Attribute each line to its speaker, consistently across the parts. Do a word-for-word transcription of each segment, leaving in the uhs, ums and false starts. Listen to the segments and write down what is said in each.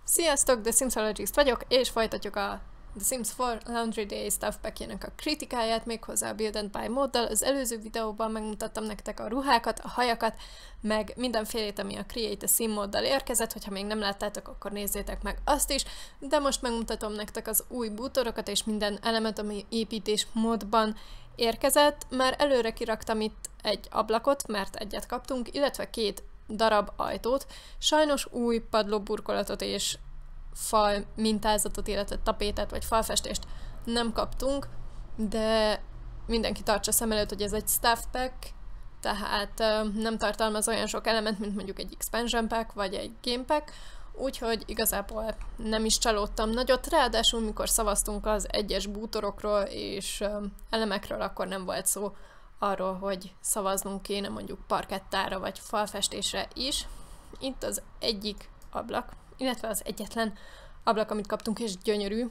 Speaker 1: Sziasztok, The Simsologist vagyok, és folytatjuk a The Sims négy Laundry Day Stuff Packjének a kritikáját, méghozzá a Build and Buy móddal. Az előző videóban megmutattam nektek a ruhákat, a hajakat, meg mindenfélét, ami a Create a Sim móddal érkezett. Hogyha még nem láttátok, akkor nézzétek meg azt is, de most megmutatom nektek az új bútorokat és minden elemet, ami építés módban érkezett. Már előre kiraktam itt egy ablakot, mert egyet kaptunk, illetve két darab ajtót. Sajnos új padlóburkolatot és fal mintázatot, illetve tapétát vagy falfestést nem kaptunk, de mindenki tartsa szem előtt, hogy ez egy stuff pack, tehát uh, nem tartalmaz olyan sok elemet, mint mondjuk egy expansion pack vagy egy game pack, úgyhogy igazából nem is csalódtam nagyot, ráadásul mikor szavaztunk az egyes bútorokról és uh, elemekről, akkor nem volt szó arról, hogy szavaznunk kéne mondjuk parkettára vagy falfestésre is. Itt az egyik ablak, illetve az egyetlen ablak, amit kaptunk, és gyönyörű.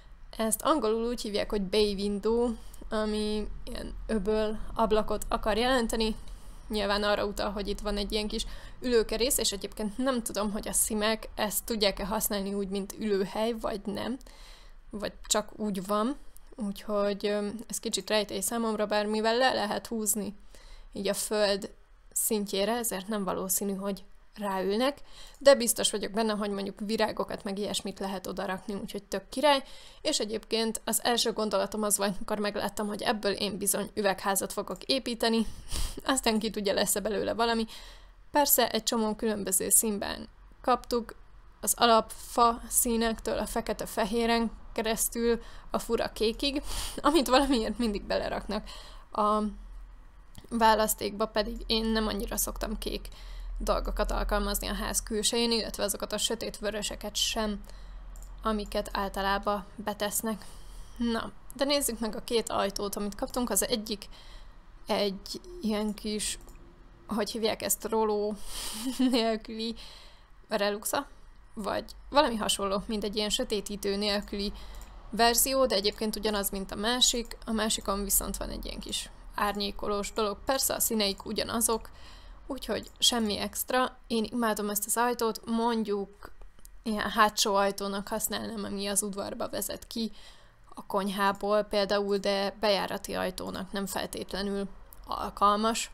Speaker 1: Ezt angolul úgy hívják, hogy bay window, ami ilyen öböl ablakot akar jelenteni. Nyilván arra utal, hogy itt van egy ilyen kis ülőkerész, és egyébként nem tudom, hogy a szimek ezt tudják-e használni úgy, mint ülőhely, vagy nem. Vagy csak úgy van. Úgyhogy ez kicsit rejtély számomra, bár mivel le lehet húzni így a föld szintjére, ezért nem valószínű, hogy ráülnek, de biztos vagyok benne, hogy mondjuk virágokat meg ilyesmit lehet odarakni, úgyhogy tök király, és egyébként az első gondolatom az volt, amikor megláttam, hogy ebből én bizony üvegházat fogok építeni, aztán ki tudja, lesz-e belőle valami. Persze egy csomó különböző színben kaptuk, az alapfa színektől a fekete-fehéren keresztül a fura kékig, amit valamiért mindig beleraknak. A választékba pedig én nem annyira szoktam kék dolgokat alkalmazni a ház külsején, illetve azokat a sötét vöröseket sem, amiket általában betesznek. Na, de nézzük meg a két ajtót, amit kaptunk. Az egyik egy ilyen kis, hogy hívják ezt, roló nélküli reluxa, vagy valami hasonló, mint egy ilyen sötétítő nélküli verzió, de egyébként ugyanaz, mint a másik. A másikon viszont van egy ilyen kis árnyékolós dolog. Persze a színeik ugyanazok, úgyhogy semmi extra. Én imádom ezt az ajtót, mondjuk ilyen hátsó ajtónak használnám, ami az udvarba vezet ki, a konyhából például, de bejárati ajtónak nem feltétlenül alkalmas.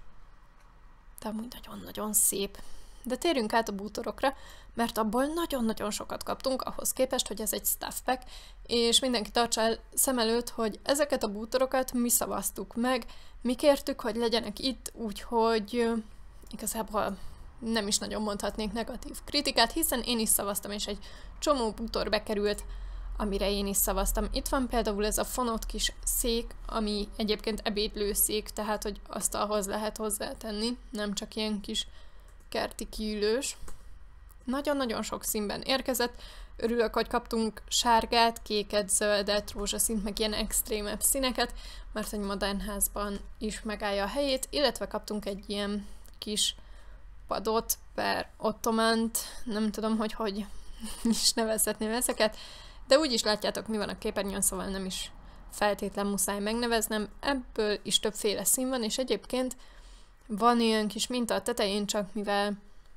Speaker 1: De amúgy nagyon-nagyon szép. De térjünk át a bútorokra, mert abból nagyon-nagyon sokat kaptunk, ahhoz képest, hogy ez egy stuff pack, és mindenki tartsa el szem előtt, hogy ezeket a bútorokat mi szavaztuk meg, mi kértük, hogy legyenek itt, úgyhogy igazából nem is nagyon mondhatnék negatív kritikát, hiszen én is szavaztam, és egy csomó bútor bekerült, amire én is szavaztam. Itt van például ez a fonott kis szék, ami egyébként ebédlőszék, tehát hogy asztalhoz lehet hozzátenni, nem csak ilyen kis kerti kiülős. Nagyon-nagyon sok színben érkezett. Örülök, hogy kaptunk sárgát, kéket, zöldet, rózsaszínt, meg ilyen extrémebb színeket, mert egy modern házban is megállja a helyét, illetve kaptunk egy ilyen kis padot per ottomant, nem tudom, hogy hogy is nevezhetném ezeket, de úgy is látjátok, mi van a képernyőn, szóval nem is feltétlen muszáj megneveznem. Ebből is többféle szín van, és egyébként van ilyen kis minta a tetején, csak mivel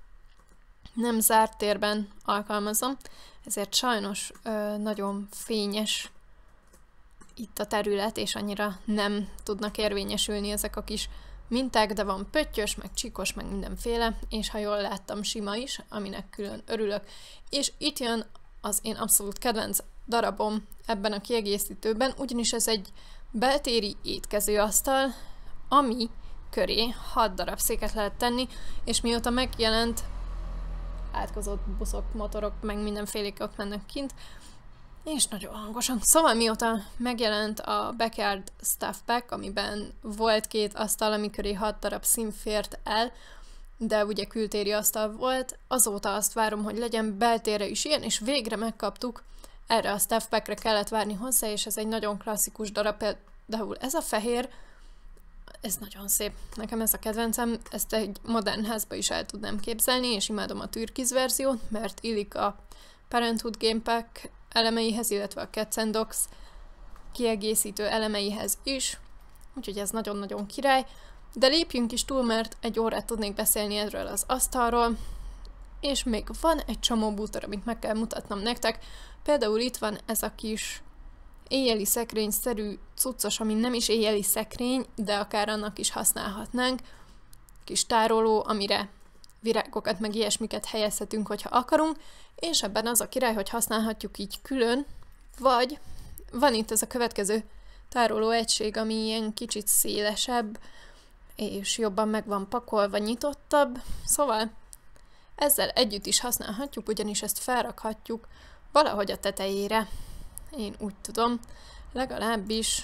Speaker 1: nem zárt térben alkalmazom, ezért sajnos ö, nagyon fényes itt a terület, és annyira nem tudnak érvényesülni ezek a kis minták, de van pöttyös, meg csíkos, meg mindenféle, és ha jól láttam, sima is, aminek külön örülök. És itt jön az én abszolút kedvenc darabom ebben a kiegészítőben, ugyanis ez egy beltéri étkezőasztal, ami köré hat darab széket lehet tenni, és mióta megjelent, átkozott buszok, motorok, meg mindenfélék ott mennek kint, és nagyon hangosan. Szóval mióta megjelent a Backyard Stuff Pack, amiben volt két asztal, ami köré hat darab szín fért el, de ugye kültéri asztal volt, azóta azt várom, hogy legyen beltérre is ilyen, és végre megkaptuk. Erre a Stuff Packre kellett várni hozzá, és ez egy nagyon klasszikus darab, például ez a fehér, ez nagyon szép. Nekem ez a kedvencem, ezt egy modern házba is el tudnám képzelni, és imádom a türkiz verziót, mert illik a Parenthood Game Pack elemeihez, illetve a Cats and Dogs kiegészítő elemeihez is, úgyhogy ez nagyon-nagyon király. De lépjünk is túl, mert egy órát tudnék beszélni erről az asztalról. és még van egy csomó bútor, amit meg kell mutatnom nektek. Például itt van ez a kis éjjeli szekrényszerű cuccos, ami nem is éjjeli szekrény, de akár annak is használhatnánk. Kis tároló, amire virágokat meg ilyesmiket helyezhetünk, hogyha akarunk, és ebben az a király, hogy használhatjuk így külön, vagy van itt ez a következő tároló egység, ami ilyen kicsit szélesebb, és jobban meg van pakolva, nyitottabb, szóval ezzel együtt is használhatjuk, ugyanis ezt felrakhatjuk valahogy a tetejére. Én úgy tudom, legalábbis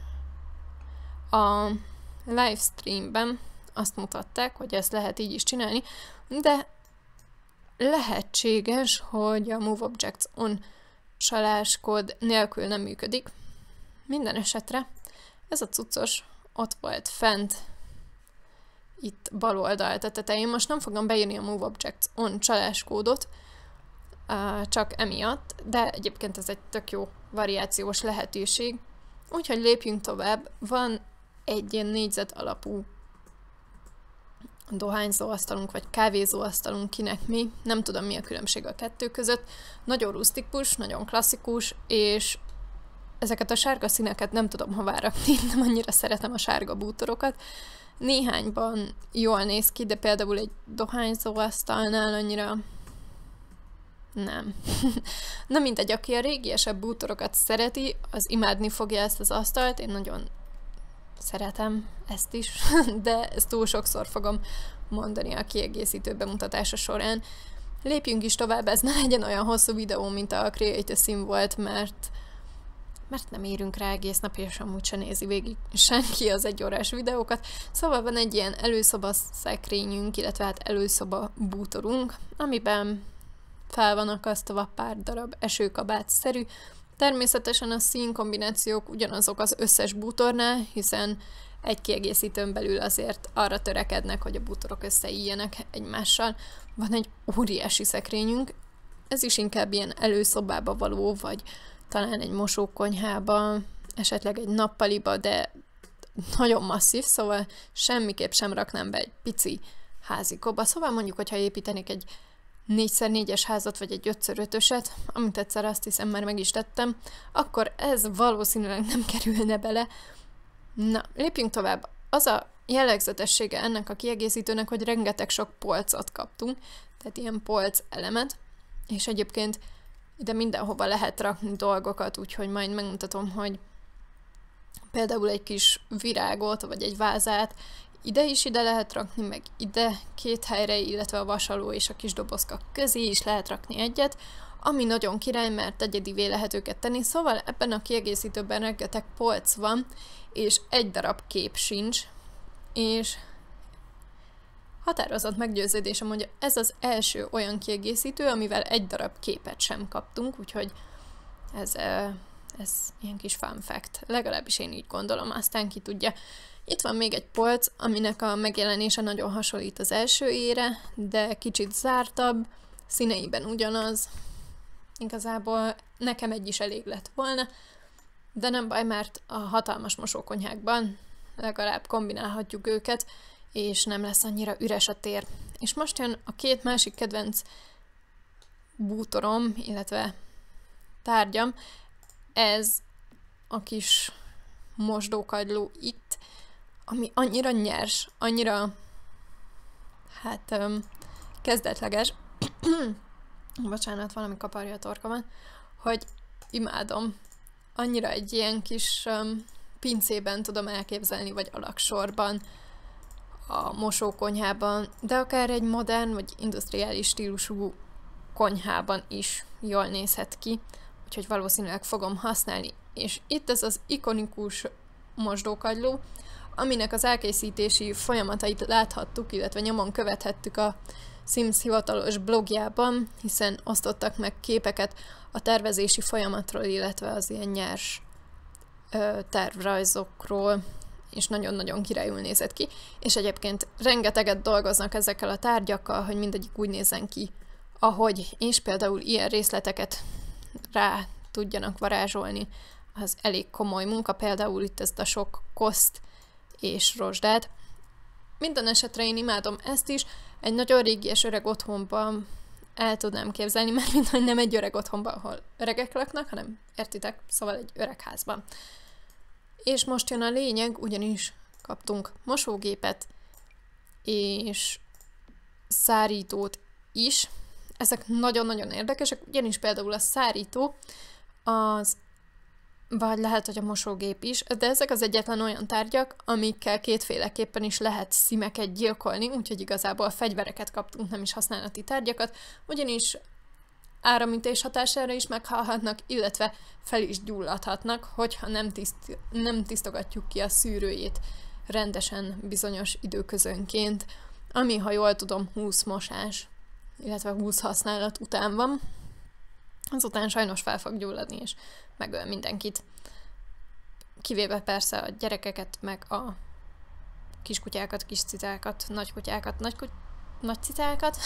Speaker 1: a livestreamben azt mutatták, hogy ezt lehet így is csinálni, de lehetséges, hogy a Move Objects On csaláskód nélkül nem működik. Minden esetre ez a cuccos ott volt fent, itt bal oldalt a tetején. Most nem fogom beírni a Move Objects On csaláskódot, csak emiatt, de egyébként ez egy tök jó variációs lehetőség. Úgyhogy lépjünk tovább. Van egy ilyen négyzet alapú dohányzóasztalunk, vagy kávézóasztalunk, kinek mi. Nem tudom, mi a különbség a kettő között. Nagyon rustikus, nagyon klasszikus, és ezeket a sárga színeket nem tudom hová rakni, nem annyira szeretem a sárga bútorokat. Néhányban jól néz ki, de például egy dohányzóasztalnál annyira nem. Na mindegy, aki a régiesebb bútorokat szereti, az imádni fogja ezt az asztalt, én nagyon szeretem ezt is, de ezt túl sokszor fogom mondani a kiegészítő bemutatása során. Lépjünk is tovább, ez ne legyen olyan hosszú videó, mint a Create a Sim volt, mert, mert nem érünk rá egész nap, és amúgy se nézi végig senki az egyórás videókat. Szóval van egy ilyen előszoba szekrényünk, illetve hát előszoba bútorunk, amiben fel van akasztva pár darab esőkabát-szerű. Természetesen a színkombinációk ugyanazok az összes bútornál, hiszen egy kiegészítőn belül azért arra törekednek, hogy a bútorok összeíjenek egymással. Van egy óriási szekrényünk, ez is inkább ilyen előszobába való, vagy talán egy mosókonyhába, esetleg egy nappaliba, de nagyon masszív, szóval semmiképp sem raknám be egy pici házikóba. Szóval mondjuk, hogyha építenék egy négy szer négyes házat, vagy egy öt szer ötöset, amit egyszer azt hiszem már meg is tettem, akkor ez valószínűleg nem kerülne bele. Na, lépjünk tovább. Az a jellegzetessége ennek a kiegészítőnek, hogy rengeteg sok polcot kaptunk, tehát ilyen polc elemet, és egyébként ide mindenhova lehet rakni dolgokat, úgyhogy majd megmutatom, hogy például egy kis virágot, vagy egy vázát ide is ide lehet rakni, meg ide két helyre, illetve a vasaló és a kis dobozka közé is lehet rakni egyet, ami nagyon király, mert egyedivé lehet őket tenni, szóval ebben a kiegészítőben rengeteg polc van, és egy darab kép sincs, és határozott meggyőződésem, hogy ez az első olyan kiegészítő, amivel egy darab képet sem kaptunk, úgyhogy ez, ez ilyen kis fun fact. Legalábbis én így gondolom, aztán ki tudja. Itt van még egy polc, aminek a megjelenése nagyon hasonlít az elsőjére, de kicsit zártabb, színeiben ugyanaz. Igazából nekem egy is elég lett volna, de nem baj, mert a hatalmas mosókonyhákban legalább kombinálhatjuk őket, és nem lesz annyira üres a tér. És most jön a két másik kedvenc bútorom, illetve tárgyam. Ez a kis mosdókagyló itt, ami annyira nyers, annyira hát um, kezdetleges, bocsánat, valami kaparja a torkomat, hogy imádom. Annyira egy ilyen kis um, pincében tudom elképzelni, vagy alaksorban, a mosókonyhában, de akár egy modern, vagy industriális stílusú konyhában is jól nézhet ki, úgyhogy valószínűleg fogom használni. És itt ez az ikonikus mosdókagyló, aminek az elkészítési folyamatait láthattuk, illetve nyomon követhettük a Sims hivatalos blogjában, hiszen osztottak meg képeket a tervezési folyamatról, illetve az ilyen nyers ö, tervrajzokról, és nagyon-nagyon királyul nézett ki, és egyébként rengeteget dolgoznak ezekkel a tárgyakkal, hogy mindegyik úgy nézzen ki, ahogy, és például ilyen részleteket rá tudjanak varázsolni, az elég komoly munka, például itt ezt a sok koszt és rozsdát. Minden esetre én imádom ezt is, egy nagyon régi és öreg otthonban el tudnám képzelni, mert mint hogy nem egy öreg otthonban, ahol öregek laknak, hanem értitek, szóval egy öreg házban. És most jön a lényeg, ugyanis kaptunk mosógépet és szárítót is. Ezek nagyon-nagyon érdekesek, ugyanis például a szárító az, vagy lehet, hogy a mosógép is, de ezek az egyetlen olyan tárgyak, amikkel kétféleképpen is lehet szímeket gyilkolni, úgyhogy igazából fegyvereket kaptunk, nem is használati tárgyakat, ugyanis áramütés hatására is meghalhatnak, illetve fel is gyulladhatnak, hogyha nem, tiszt, nem tisztogatjuk ki a szűrőjét rendesen bizonyos időközönként, ami, ha jól tudom, húsz mosás, illetve húsz használat után van. Azután sajnos fel fog gyulladni, és megöl mindenkit. Kivéve persze a gyerekeket, meg a kiskutyákat, kis cicákat, nagykutyákat, nagykuty... nagy cicákat.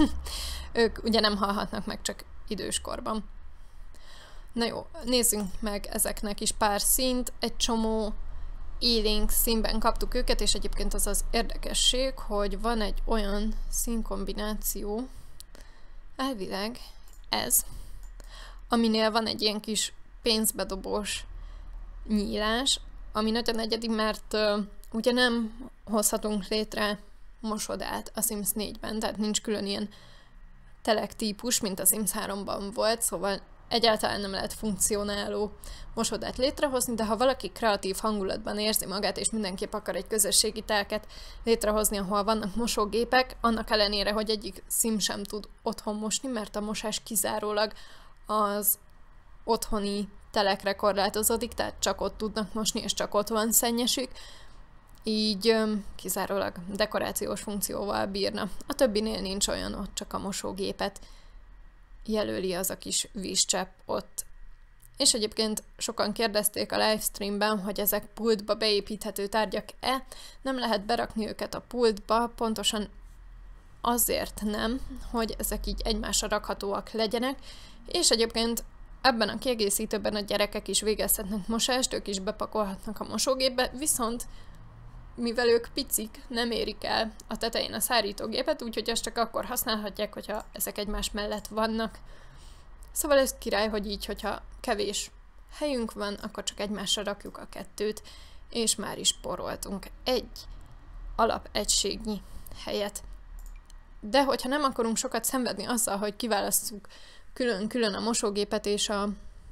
Speaker 1: Ők ugye nem halhatnak meg, csak időskorban. Na jó, nézzünk meg ezeknek is pár színt. Egy csomó élénk színben kaptuk őket, és egyébként az az érdekesség, hogy van egy olyan színkombináció, elvileg ez, aminél van egy ilyen kis pénzbedobós nyílás, ami nagyon egyedi, mert uh, ugye nem hozhatunk létre mosodát a Sims négyben, tehát nincs külön ilyen telek típus, mint a Sims háromban volt, szóval egyáltalán nem lehet funkcionáló mosodát létrehozni, de ha valaki kreatív hangulatban érzi magát, és mindenképp akar egy közösségi telket létrehozni, ahol vannak mosógépek, annak ellenére, hogy egyik Sim sem tud otthon mosni, mert a mosás kizárólag az otthoni telekre korlátozódik, tehát csak ott tudnak mosni, és csak ott van szennyesük, így öm, kizárólag dekorációs funkcióval bírna. A többinél nincs olyan, ott csak a mosógépet jelöli az a kis vízcsepp ott. És egyébként sokan kérdezték a livestreamben, hogy ezek pultba beépíthető tárgyak-e, nem lehet berakni őket a pultba, pontosan azért nem, hogy ezek így egymásra rakhatóak legyenek, és egyébként ebben a kiegészítőben a gyerekek is végezhetnek mosást, ők is bepakolhatnak a mosógépbe, viszont mivel ők picik, nem érik el a tetején a szárítógépet, úgyhogy ezt csak akkor használhatják, hogyha ezek egymás mellett vannak. Szóval ez király, hogy így, hogyha kevés helyünk van, akkor csak egymásra rakjuk a kettőt, és már is poroltunk egy alapegységnyi helyet. De hogyha nem akarunk sokat szenvedni azzal, hogy kiválasztjuk külön-külön a mosógépet és a...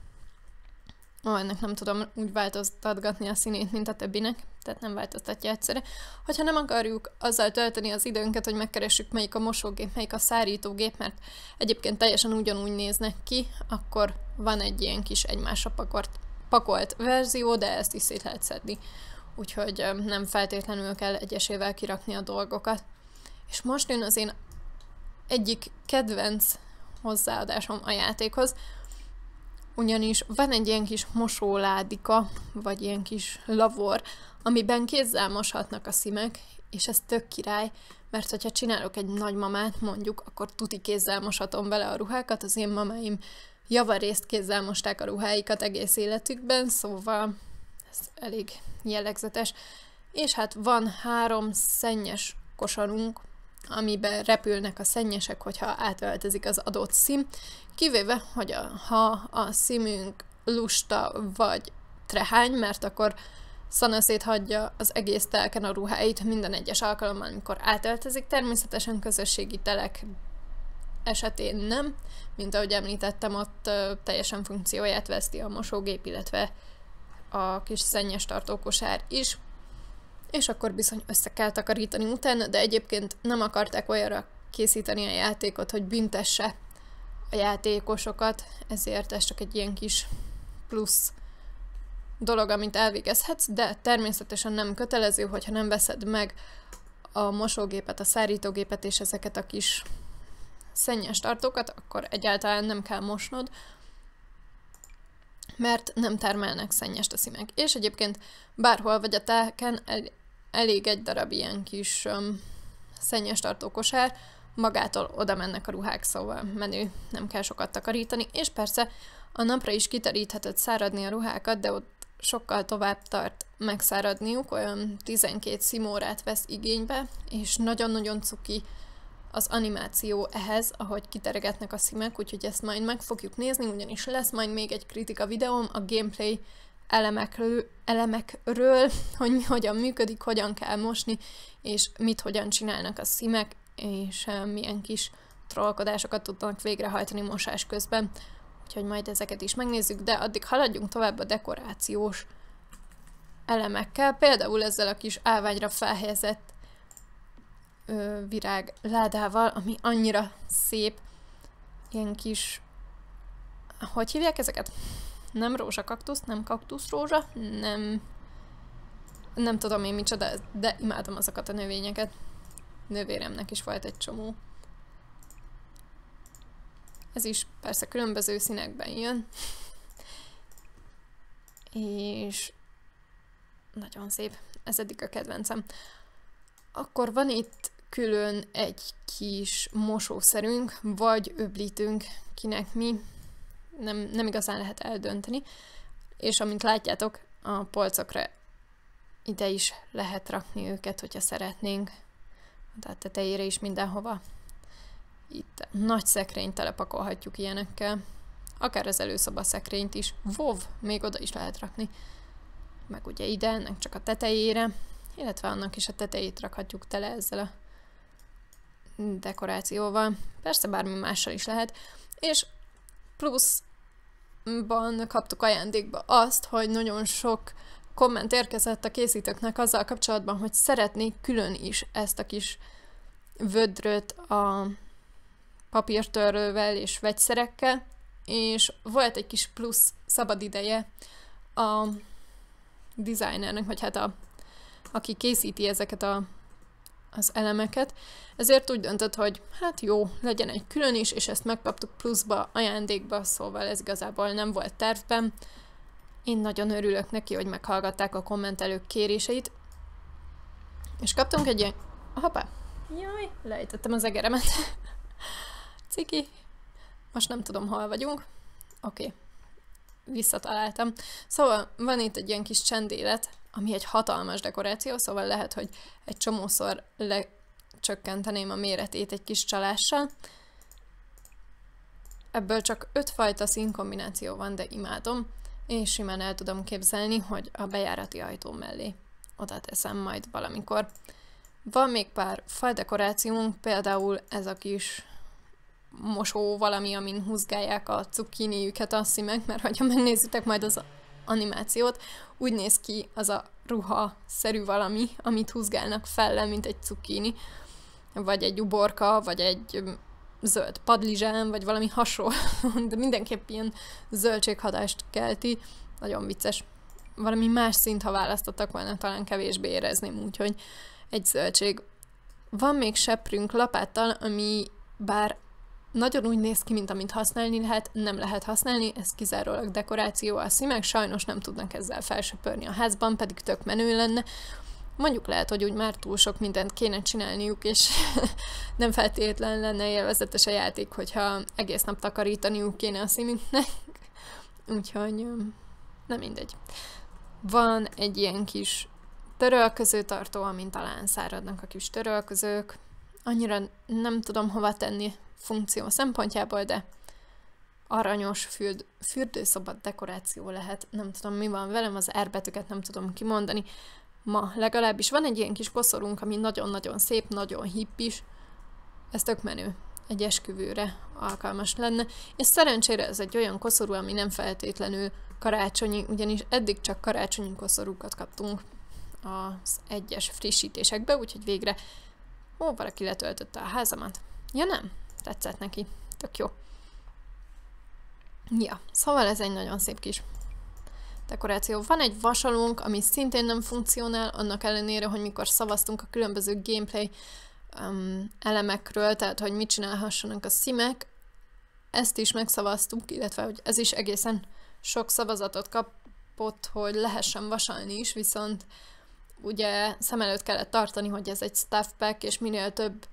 Speaker 1: Ó, ennek nem tudom úgy változtatgatni a színét, mint a többinek, tehát nem változtatja egyszerre. Hogyha nem akarjuk azzal tölteni az időnket, hogy megkeressük, melyik a mosógép, melyik a szárítógép, mert egyébként teljesen ugyanúgy néznek ki, akkor van egy ilyen kis egymásra pakolt, pakolt verzió, de ezt is szét lehet szedni. Úgyhogy nem feltétlenül kell egyesével kirakni a dolgokat. És most jön az én egyik kedvenc hozzáadásom a játékhoz, ugyanis van egy ilyen kis mosóládika, vagy ilyen kis lavor, amiben kézzel moshatnak a szimek, és ez tök király, mert hogyha csinálok egy nagymamát, mondjuk, akkor tuti kézzel moshatom vele a ruhákat, az én mamáim javarészt kézzel mosták a ruháikat egész életükben, szóval ez elég jellegzetes. És hát van három szennyes kosarunk, amiben repülnek a szennyesek, hogyha átöltözik az adott szim, kivéve, hogy a, ha a szimünk lusta vagy trehány, mert akkor szanaszét hagyja az egész telken a ruháit minden egyes alkalommal, amikor átöltözik. Természetesen közösségi telek esetén nem, mint ahogy említettem, ott ö, teljesen funkcióját veszti a mosógép, illetve a kis szennyes tartókosár is, és akkor bizony össze kell takarítani utána, de egyébként nem akarták olyanra készíteni a játékot, hogy büntesse a játékosokat, ezért ez csak egy ilyen kis plusz dolog, amit elvégezhetsz, de természetesen nem kötelező, hogyha nem veszed meg a mosógépet, a szárítógépet és ezeket a kis szennyes tartókat, akkor egyáltalán nem kell mosnod, mert nem termelnek szennyest a szimek. És egyébként bárhol vagy a telken el, elég egy darab ilyen kis um, szennyes tartókosár, magától oda mennek a ruhák, szóval menő, nem kell sokat takarítani, és persze a napra is kiterítheted száradni a ruhákat, de ott sokkal tovább tart megszáradniuk, olyan tizenkét szimórát vesz igénybe, és nagyon-nagyon cuki az animáció ehhez, ahogy kiteregetnek a szimek, úgyhogy ezt majd meg fogjuk nézni, ugyanis lesz majd még egy kritika videóm a gameplay elemekről, elemekről, hogy mi hogyan működik, hogyan kell mosni, és mit hogyan csinálnak a szimek, és uh, milyen kis trollkodásokat tudnak végrehajtani mosás közben. Úgyhogy majd ezeket is megnézzük, de addig haladjunk tovább a dekorációs elemekkel, például ezzel a kis állványra felhelyezett ö, virág ládával, ami annyira szép, ilyen kis, hogy hívják ezeket? Nem rózsakaktusz, nem kaktuszrózsa, nem, nem tudom én micsoda, de imádom azokat a növényeket. Nővéremnek is volt egy csomó. Ez is persze különböző színekben jön. És nagyon szép. Ez eddig a kedvencem. Akkor van itt külön egy kis mosószerünk, vagy öblítünk, kinek mi. Nem, nem igazán lehet eldönteni. És amint látjátok, a polcokra ide is lehet rakni őket, hogyha szeretnénk. Tehát tetejére is mindenhova. Itt nagy szekrényt telepakolhatjuk ilyenekkel. Akár az előszoba szekrényt is. Vov, még oda is lehet rakni. Meg ugye ide, ennek csak a tetejére. Illetve annak is a tetejét rakhatjuk tele ezzel a dekorációval. Persze bármi mással is lehet. És pluszban kaptuk ajándékba azt, hogy nagyon sok komment érkezett a készítőknek azzal kapcsolatban, hogy szeretnék külön is ezt a kis vödröt a papírtörlővel és vegyszerekkel, és volt egy kis plusz szabad ideje a designernek, vagy hát a, aki készíti ezeket a, az elemeket, ezért úgy döntött, hogy hát jó, legyen egy külön is, és ezt megkaptuk pluszba, ajándékba, szóval ez igazából nem volt tervben. Én nagyon örülök neki, hogy meghallgatták a kommentelők kéréseit, és kaptunk egy ilyen... Hoppá! Jaj, lejtettem az egeremet. Ciki. Most nem tudom, hol vagyunk. Oké. Okay. Visszataláltam. Szóval van itt egy ilyen kis csendélet, ami egy hatalmas dekoráció, szóval lehet, hogy egy csomószor lecsökkenteném a méretét egy kis csalással. Ebből csak öt fajta színkombináció van, de imádom, és simán el tudom képzelni, hogy a bejárati ajtó mellé oda teszem majd valamikor. Van még pár faldekorációnk, például ez a kis mosó valami, amin húzgálják a cukkiniüket a szimek, mert ha megnézitek majd az animációt, úgy néz ki az a ruha-szerű valami, amit húzgálnak felle, mint egy cukkini, vagy egy uborka, vagy egy zöld padlizsán, vagy valami hasonló, de mindenképp ilyen zöldséghatást kelti, nagyon vicces. Valami más szint, ha választottak volna, talán kevésbé érezném, úgyhogy egy zöldség. Van még seprünk lapáttal, ami bár nagyon úgy néz ki, mint amit használni lehet, nem lehet használni, ez kizárólag dekoráció, a szimek sajnos nem tudnak ezzel felsöpörni a házban, pedig tök menő lenne. Mondjuk lehet, hogy úgy már túl sok mindent kéne csinálniuk, és nem feltétlen lenne élvezetes a játék, hogyha egész nap takarítaniuk kéne a színüknek. Úgyhogy nem mindegy. Van egy ilyen kis törölközőtartó, amin talán száradnak a kis törölközők. Annyira nem tudom hova tenni funkció szempontjából, de aranyos fürd, fürdőszoba dekoráció lehet. Nem tudom, mi van velem, az R betűket nem tudom kimondani. Ma legalábbis van egy ilyen kis koszorunk, ami nagyon-nagyon szép, nagyon hippis. Ez tök menő. Egy esküvőre alkalmas lenne. És szerencsére ez egy olyan koszorú, ami nem feltétlenül karácsonyi, ugyanis eddig csak karácsonyi koszorúkat kaptunk az egyes frissítésekbe, úgyhogy végre ó, valaki letöltötte a házamat. Ja nem, tetszett neki. Tök jó. Ja, szóval ez egy nagyon szép kis dekoráció. Van egy vasalónk, ami szintén nem funkcionál, annak ellenére, hogy mikor szavaztunk a különböző gameplay um, elemekről, tehát hogy mit csinálhassanak a szimek, ezt is megszavaztuk, illetve hogy ez is egészen sok szavazatot kapott, hogy lehessen vasalni is, viszont ugye szem előtt kellett tartani, hogy ez egy stuff pack, és minél több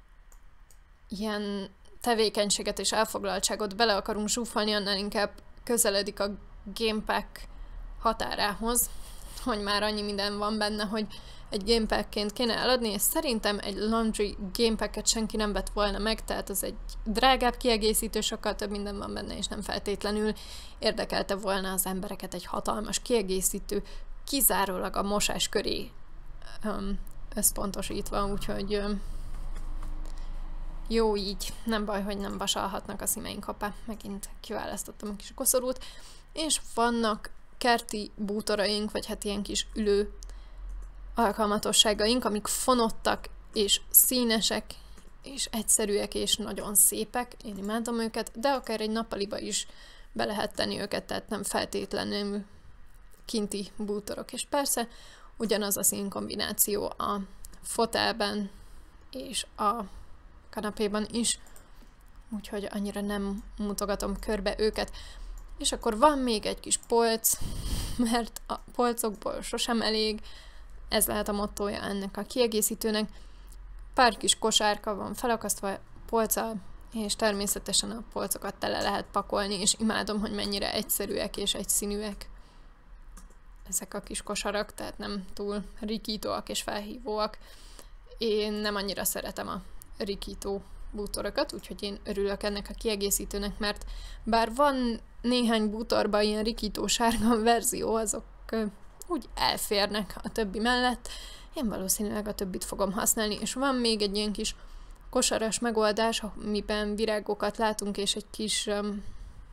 Speaker 1: ilyen tevékenységet és elfoglaltságot bele akarunk zsúfolni, annál inkább közeledik a gamepack határához, hogy már annyi minden van benne, hogy egy gamepackként kéne eladni, és szerintem egy laundry gamepacket senki nem vett volna meg, tehát az egy drágább kiegészítő, sokkal több minden van benne, és nem feltétlenül érdekelte volna az embereket egy hatalmas kiegészítő, kizárólag a mosás köré um, összpontosítva, úgyhogy um, jó így, nem baj, hogy nem vasalhatnak a színeink, hoppá, megint kiválasztottam a kis koszorút, és vannak kerti bútoraink, vagy hát ilyen kis ülő alkalmatosságaink, amik fonottak, és színesek, és egyszerűek, és nagyon szépek, én imádom őket, de akár egy nappaliba is be lehet tenni őket, tehát nem feltétlenül kinti bútorok, és persze ugyanaz a színkombináció a fotelben és a kanapéban is, úgyhogy annyira nem mutogatom körbe őket. És akkor van még egy kis polc, mert a polcokból sosem elég, ez lehet a mottója ennek a kiegészítőnek. Pár kis kosárka van felakasztva polccal, és természetesen a polcokat tele lehet pakolni, és imádom, hogy mennyire egyszerűek és egyszínűek ezek a kis kosarak, tehát nem túl rikítóak és felhívóak. Én nem annyira szeretem a rikító bútorokat, úgyhogy én örülök ennek a kiegészítőnek, mert bár van néhány bútorban ilyen rikító sárga verzió, azok uh, úgy elférnek a többi mellett. Én valószínűleg a többit fogom használni, és van még egy ilyen kis kosaras megoldás, amiben virágokat látunk, és egy kis um,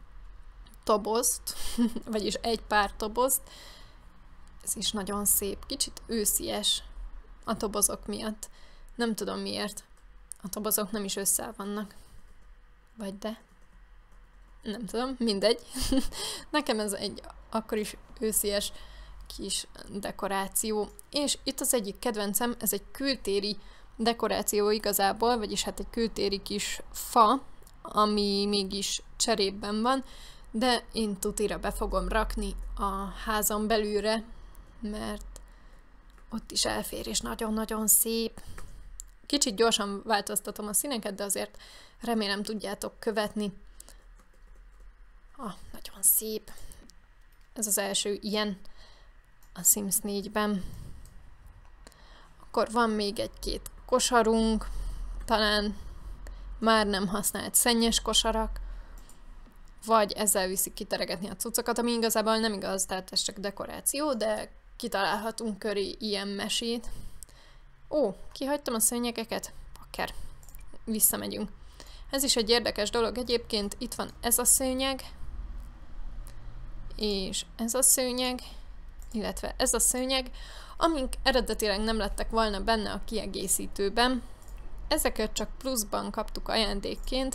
Speaker 1: tobozt, vagyis egy pár tobozt. Ez is nagyon szép, kicsit őszies a tobozok miatt. Nem tudom miért. A tobozok nem is össze vannak. Vagy de? Nem tudom, mindegy. Nekem ez egy akkor is őszies kis dekoráció. És itt az egyik kedvencem, ez egy kültéri dekoráció igazából, vagyis hát egy kültéri kis fa, ami mégis cserépben van, de én tutira be fogom rakni a házam belülre, mert ott is elfér, és nagyon-nagyon szép. Kicsit gyorsan változtatom a színeket, de azért remélem tudjátok követni. Ah, nagyon szép. Ez az első ilyen a Sims négyben. Akkor van még egy-két kosarunk, talán már nem használt szennyes kosarak, vagy ezzel viszik kiteregetni a cuccokat, ami igazából nem igaz, tehát ez csak dekoráció, de kitalálhatunk köré ilyen mesét. Ó, kihagytam a szőnyegeket? Pakker. Visszamegyünk. Ez is egy érdekes dolog egyébként. Itt van ez a szőnyeg, és ez a szőnyeg, illetve ez a szőnyeg, amink eredetileg nem lettek volna benne a kiegészítőben. Ezeket csak pluszban kaptuk ajándékként.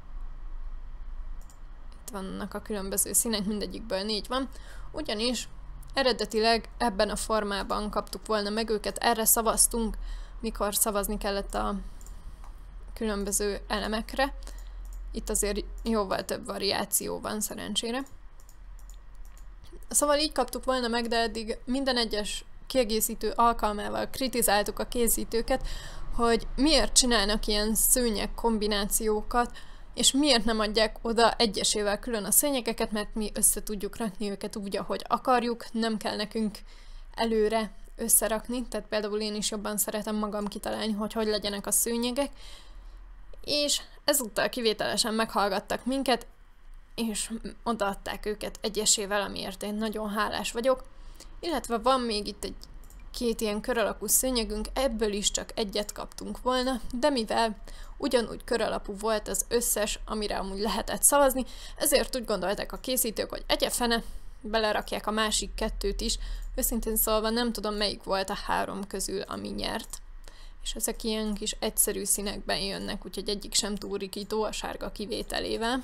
Speaker 1: Itt vannak a különböző színek, mindegyikből négy van. Ugyanis eredetileg ebben a formában kaptuk volna meg őket, erre szavaztunk, mikor szavazni kellett a különböző elemekre. Itt azért jóval több variáció van, szerencsére. Szóval így kaptuk volna meg, de eddig minden egyes kiegészítő alkalmával kritizáltuk a készítőket, hogy miért csinálnak ilyen szőnyeg kombinációkat, és miért nem adják oda egyesével külön a szőnyegeket, mert mi össze tudjuk rakni őket úgy, ahogy akarjuk, nem kell nekünk előre összerakni, tehát például én is jobban szeretem magam kitalálni, hogy hogy legyenek a szőnyegek, és ezúttal kivételesen meghallgattak minket, és odaadták őket egyesével, amiért én nagyon hálás vagyok, illetve van még itt egy két ilyen kör alakú szőnyegünk, ebből is csak egyet kaptunk volna, de mivel ugyanúgy kör alapú volt az összes, amire amúgy lehetett szavazni, ezért úgy gondolták a készítők, hogy egyefene, belerakják a másik kettőt is. Őszintén szólva nem tudom, melyik volt a három közül, ami nyert. És ezek ilyen kis egyszerű színekben jönnek, úgyhogy egyik sem túl rikító, a sárga kivételével.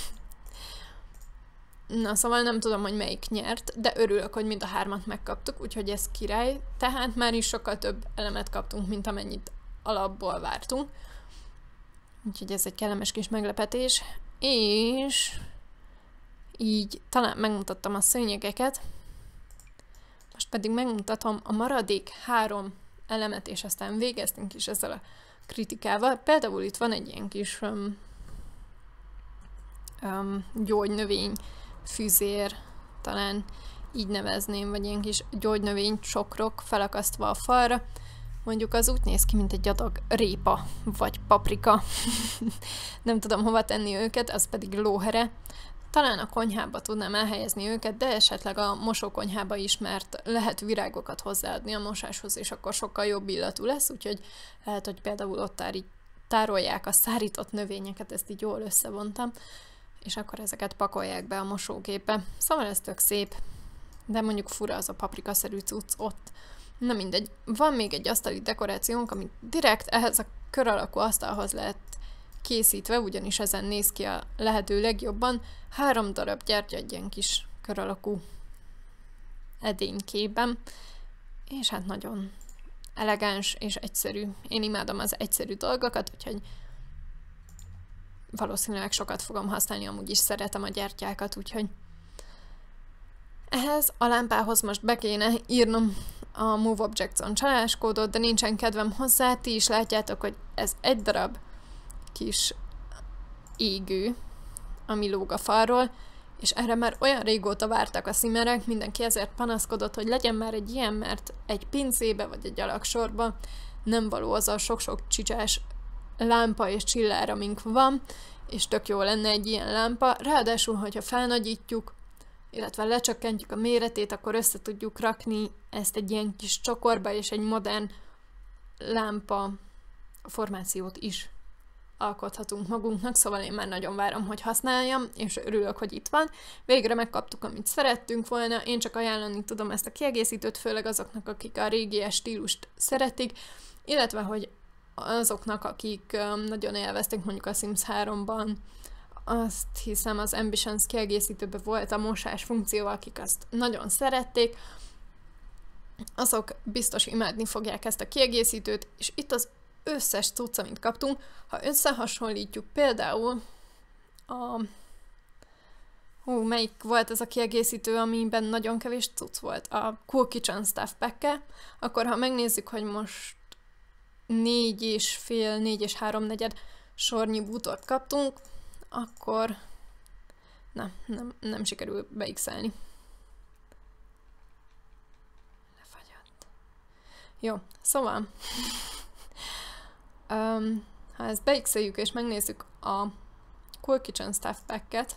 Speaker 1: Na, szóval nem tudom, hogy melyik nyert, de örülök, hogy mind a hármat megkaptuk, úgyhogy ez király. Tehát már is sokkal több elemet kaptunk, mint amennyit alapból vártunk. Úgyhogy ez egy kellemes kis meglepetés. És így talán megmutattam a szőnyegeket. Most pedig megmutatom a maradék három elemet, és aztán végeztünk is ezzel a kritikával. Például itt van egy ilyen kis um, um, gyógynövény, füzér, talán így nevezném, vagy ilyen kis gyógynövény csokrok felakasztva a falra. Mondjuk az úgy néz ki, mint egy adag répa, vagy paprika. Nem tudom hova tenni őket, az pedig lóhere. Talán a konyhába tudnám elhelyezni őket, de esetleg a mosókonyhába is, mert lehet virágokat hozzáadni a mosáshoz, és akkor sokkal jobb illatú lesz, úgyhogy lehet, hogy például ott tári, tárolják a szárított növényeket, ezt így jól összevontam, és akkor ezeket pakolják be a mosógépbe. Szóval ez tök szép, de mondjuk fura az a paprikaszerű cucc ott. Na mindegy, van még egy asztali dekorációnk, amit direkt ehhez a kör alakú asztalhoz lehet készítve, ugyanis ezen néz ki a lehető legjobban. Három darab gyertya egy ilyen kis kör alakú edénykében, és hát nagyon elegáns és egyszerű. Én imádom az egyszerű dolgokat, úgyhogy valószínűleg sokat fogom használni, amúgy is szeretem a gyertyákat, úgyhogy ehhez a lámpához most be kéne írnom a Move Objects-on csaláskódot, de nincsen kedvem hozzá, ti is látjátok, hogy ez egy darab kis égő, ami lóg a falról, és erre már olyan régóta vártak a szimmerek, mindenki ezért panaszkodott, hogy legyen már egy ilyen, mert egy pincébe vagy egy alaksorba nem való az a sok-sok csicsás lámpa és csillár, amink van, és tök jó lenne egy ilyen lámpa, ráadásul, hogyha felnagyítjuk, illetve lecsökkentjük a méretét, akkor össze tudjuk rakni ezt egy ilyen kis csokorba, és egy modern lámpa formációt is alkothatunk magunknak, szóval én már nagyon várom, hogy használjam, és örülök, hogy itt van. Végre megkaptuk, amit szerettünk volna, én csak ajánlani tudom ezt a kiegészítőt, főleg azoknak, akik a régi stílust szeretik, illetve, hogy azoknak, akik nagyon élvezték mondjuk a Sims háromban, azt hiszem az Ambitions kiegészítőben volt a mosás funkció, akik azt nagyon szerették, azok biztos imádni fogják ezt a kiegészítőt, és itt az összes cucc, amit kaptunk, ha összehasonlítjuk például a... Hú, melyik volt ez a kiegészítő, amiben nagyon kevés cucc volt? A Cool Kitchen Stuff Pack-e, akkor ha megnézzük, hogy most négy és fél, négy és háromnegyed sornyi bútort kaptunk, akkor na, nem, nem sikerül beixelni. Lefagyott. Jó, szóval um, ha ezt beixeljük és megnézzük a Cool Kitchen Stuff Pack-et,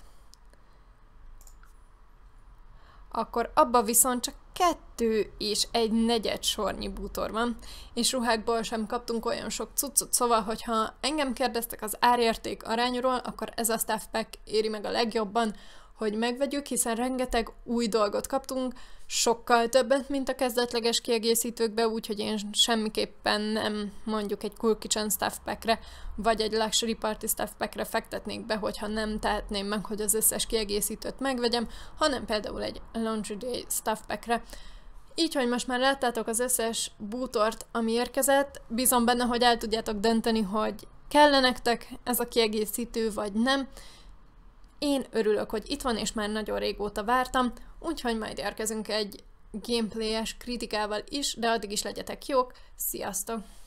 Speaker 1: akkor abba viszont csak kettő és egy negyed sornyi bútor van, és ruhákból sem kaptunk olyan sok cuccot, szóval, hogyha engem kérdeztek az árérték arányról, akkor ez a Stuff Pack éri meg a legjobban, hogy megvegyük, hiszen rengeteg új dolgot kaptunk, sokkal többet, mint a kezdetleges kiegészítőkbe, úgyhogy én semmiképpen nem mondjuk egy Cool Kitchen Stuff Packre, vagy egy Luxury Party Stuff Packre fektetnék be, hogyha nem tehetném meg, hogy az összes kiegészítőt megvegyem, hanem például egy Laundry Day Stuff Packre. Így, hogy most már láttátok az összes bútort, ami érkezett, bízom benne, hogy el tudjátok dönteni, hogy kell-e nektek ez a kiegészítő, vagy nem. Én örülök, hogy itt van, és már nagyon régóta vártam, úgyhogy majd érkezünk egy gameplayes kritikával is, de addig is legyetek jók, sziasztok!